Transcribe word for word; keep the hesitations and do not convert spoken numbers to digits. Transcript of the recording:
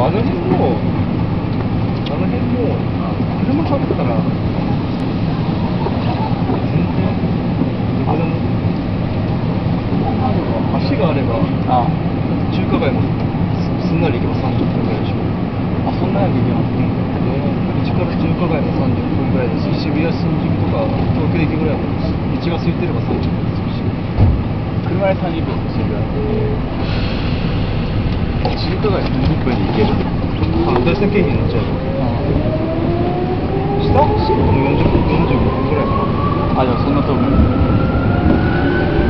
あの辺もあの辺も車買ったら全然どこでも橋があればあ中華街もすんなり行けばさんじゅっぷんぐらいでしょ。 あ、そんなやついけますね。 うちから中華街もさんじゅっぷんぐらいですし、渋谷、新宿とか東京駅ぐらいも道が空いてればさんじゅっぷんですし、 車でさんじゅっぷんです、渋谷。 中華街さんじゅっぷんで行ける。あ、大山経費になっちゃうよ。下走ってもよんじゅっぷん、よんじゅうごふんぐらいかな。 あ、でもそんな遠くない。